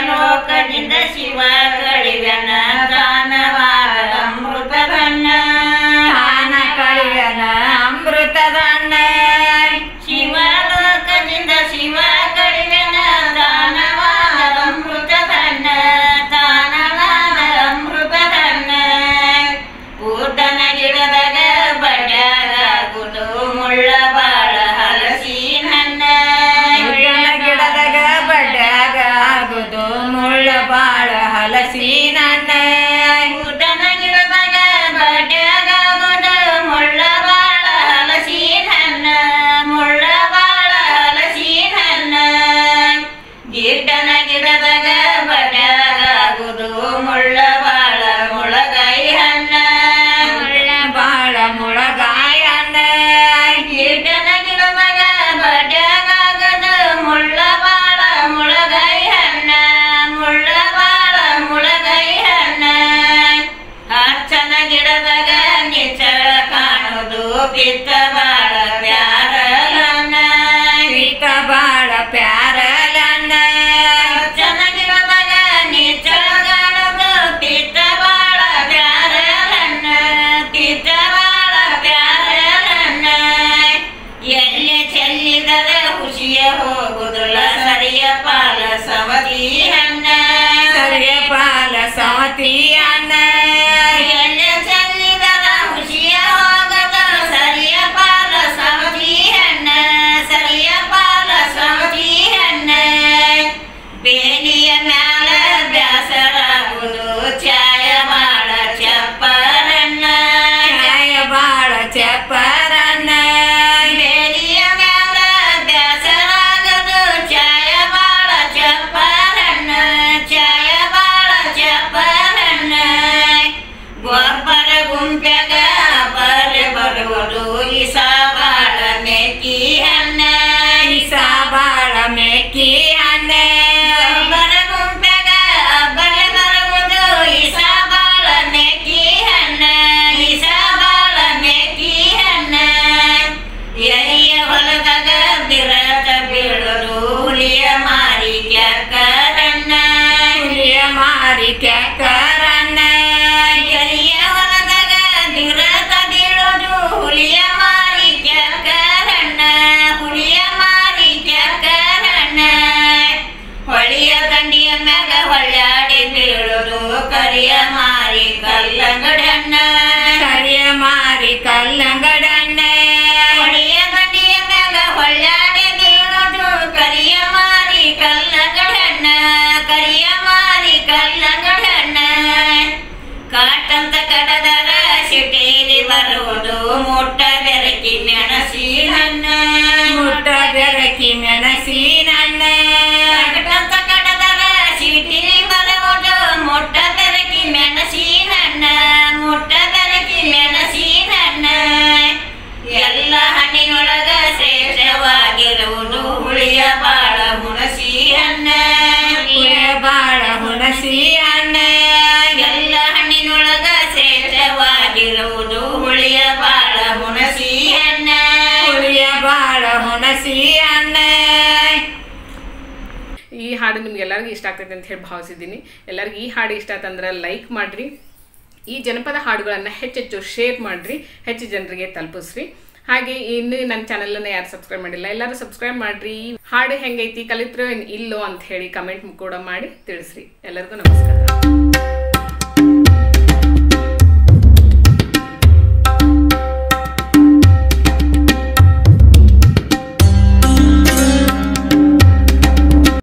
ಲೋಕದಿಂದ ಶಿವ ಕಳಿವನ ದಾನವಾದ ಅಮೃತದನ್ನ ದಾನ ಕಳಿವನ ಅಮೃತದನ್ನ ಶಿವ ಲೋಕದಿಂದ ಶಿವ ಕಳಿವನ ದಾನವಾದ ಅಮೃತದನ್ನ ದಾನವಾದ ಅಮೃತದನ್ನ ಊಟನ ಗಿಡದಾಗ ಬಡ್ಯಾಗುದು ಮುಳ್ಳ ಬಾಳ ಹಲಸಿನನ್ನ ಗಿಡದಾಗ ಬಡ್ಯಾಗ ಆಗುದು ಮುಳ್ಳ ಬಾಳ ಹಲಸಿನನ್ನ ಊಟನ ಗಿಡದಾಗ ಬಡ್ಯಾಗುದು ಮುಳ್ಳ ಬಾಳ ಹಲಸಿನನ್ನ ಮುಳ್ಳ ಬಾಳ ಹಲಸಿನನ್ನ ಗಿಡ್ಡನ ಗಿಡದಾಗ ಬಡ್ಯಾಗುದು ಮುಳ್ಳ ಬಾಳ ಮುಳಗಾಯಿ ಹಣ್ಣ ಮುಳ್ಳ ಬಾಳ ಮುಳಗಾಯ ಹಣ್ಣ ಗಿಡ್ಡನ ಗಿಡದಾಗ ಬಡ್ಯಾಗುದು ಮುಳ್ಳ ಬಾಳ ಮುಳಗಾಯಿ ಹಣ್ಣ ಮುಳ್ಳ ಬಾಳ ಮುಳಗಾಯಿ ಹಣ್ಣ ಹಚ್ಚನ ಗಿಡದಾಗ ನಿಚ್ಚಳ ಕಾಣುದು ಪಿತ್ತ ಬಾಳ ಪ್ಯಾರಲನ್ನ ಪಿತ್ತ ಬಾಳ ಪ್ಯಾರಲನ್ನ ಹಚ್ಚನ ಗಿಡದಾಗ ನಿಚ್ಚಳ ಕಾಣುದು ಪಿತ್ತ ಬಾಳ ಪ್ಯಾರಲನ್ನ ಪಿತ್ತ ಬಾಳ ಪ್ಯಾರಲನ್ನ ಎಲ್ಲಿ ಚೆಲ್ಲಿದರೆ ಖುಷಿಯ ಹೋಗುದಿಲ್ಲ ಸರಿಯ ಪಾಲ ಸವತಿ ಹಣ್ಣ ಸರಿಯ ಪಾಲ ಸವತಿ ಅನ್ನ ಎಲ್ಲಿ ಚೆಲ್ಲಿದರ ಖುಷಿಯ ಹೋಗದ ಸರಿಯ ಪಾಲ ಸವತಿ ಹಣ್ಣ ಸರಿಯ ಪಾಲ ಸವತಿ ಹಣ್ಣ ಬೇಲಿಯ ಮ್ಯಾಲ ಬ್ಯಾಸರಾಗುದು ಚಾಯ ಬಾಳ ಚಪ್ಪರನ್ನ ಚಾಯ ಬಾಳ ಚಪ್ಪರನ್ನ ಬೇಲಿಯ ಮ್ಯಾಲ ಬ್ಯಾಸರಾಗದು ಚಾಯ ಬಾಳ ಚಪ್ಪರನ್ನ ಚಾಯ ಬಾಳ ಚಪ್ಪರನ್ನ ಗೊಬ್ಬರ ಗುಂಪ್ಯಾಗ ಬರೆ ಬರುವುದು ಇಸ ಬಾಳ ಮೆಕ್ಕಿ ಹಣ್ಣ ಇಸ ಬಾಳ ಮೆಕ್ಕಿ ಅನ್ನ ಗೊಬ್ಬರ ಗುಂಪ್ಯಾಗ ಬರೆ ಬರುವುದು ಇಸ ಬಾಳ ಮೆಕ್ಕಿ ಹಣ್ಣ ಇಸ ಬಾಳ ಮೆಕ್ಕಿ ಹಣ್ಣ ಎಲೆಯ ಹೊಲದಾಗ ಬಿರತ ಬೀಳೋದು ಹುಲಿಯ ಮಾರಿ ಕ್ಯಾಕರನ್ನ ಹುಲಿಯ ಮಾರಿ ಕ್ಯಾಕರನ್ನ ಎಲೆಯ ಹೊಲದಾಗ ಬಿರತ ಬೀಳೋದು ಹುಲಿಯ ಮಾರಿ ಕ್ಯಾಕರನ್ನ ಹುಲಿಯ ಮಾರಿ ಕ್ಯಾಕರನ್ನ ಹೊಳಿಯ ದಂಡಿಯ ಮ್ಯಾಗ ಹೊಳ್ಯಾಡಿ ಬೀಳೋದು ಕರಿಯ ಮಾರಿ ಕಲ್ಲಂಗಡನ್ನ ಕರಿಯ ಮಾರಿ ಕಲ್ಲಂಗಡನ್ನ ಹೊಳಿಯ ದಂಡಿಯ ಮ್ಯಾಗ ಹೊಳ್ಯಾಡಿ ಬೀಳೋದು ಕರಿಯ ಮಾರಿ ಕಲ್ಲಂಗಡನ್ನ ಕರಿಯ ಮಾರಿ ಕಲ್ಲಂಗಡನ್ನ ಕಾಟಂತ ಕಡದರ ಸಿಟೇರಿ ಬರುವುದು ಮುಟ್ಟ ಬೆರಕಿ ಮೆಣಸಿ ಹಣ್ಣ ಮುಟ್ಟ ಬೆರಕಿ ಮೆಣಸಿನನ್ನ ಕಾಟಂತ ಕಡದರ ಸಿಟೇರಿ ಬರುವುದು ಮುಟ್ಟ ಬೆರಕಿ ಮೆಣಸಿನ ಹಣ್ಣ ಮುಟ್ಟ ಬೆರಕಿ ಮೆಣಸಿನ ಹಣ್ಣ ಎಲ್ಲ ಹಣ್ಣಿನೊಳಗ ಶ್ರೇಷ್ಠವಾಗಿರುವುದು ಹುಳಿಯ ಬಾಳ ಹುಣಸಿ ಹಣ್ಣ ಹುಳಿಯ ಬಾಳ ಹುಣಸಿ ಅನ್ನ ಎಲ್ಲ ಹಣ್ಣಿನೊಳಗ ಶ್ರೇಷ್ಠವಾಗಿರುವುದು ಹುಳಿಯ ಬಾಳ ಹುಣಸಿ ಹಣ್ಣ ಹುಳಿಯ ಬಾಳ ಹುಣಸಿ ಅನ್ನ ಈ ಹಾಡು ನಿಮ್ಗೆ ಎಲ್ಲರಿಗೂ ಇಷ್ಟ ಆಗ್ತೈತೆ ಅಂತ ಹೇಳಿ ಭಾವಿಸಿದ್ದೀನಿ. ಎಲ್ಲರಿಗೂ ಈ ಹಾಡು ಇಷ್ಟ ಆತಂದ್ರೆ ಲೈಕ್ ಮಾಡಿರಿ. ಈ ಜನಪದ ಹಾಡುಗಳನ್ನು ಹೆಚ್ಚೆಚ್ಚು ಶೇರ್ ಮಾಡಿರಿ, ಹೆಚ್ಚು ಜನರಿಗೆ ತಲುಪಿಸ್ರಿ. ಹಾಗೆ ಇನ್ನೂ ನನ್ನ ಚಾನಲನ್ನು ಯಾರು ಸಬ್ಸ್ಕ್ರೈಬ್ ಮಾಡಿಲ್ಲ ಎಲ್ಲರೂ ಸಬ್ಸ್ಕ್ರೈಬ್ ಮಾಡಿರಿ. ಹಾಡು ಹೆಂಗೈತಿ ಕಲಿತ್ರೋ ಇಲ್ಲೋ ಅಂತ ಹೇಳಿ ಕಮೆಂಟ್ ಕೂಡ ಮಾಡಿ ತಿಳಿಸ್ರಿ. ಎಲ್ಲರಿಗೂ ನಮಸ್ಕಾರ.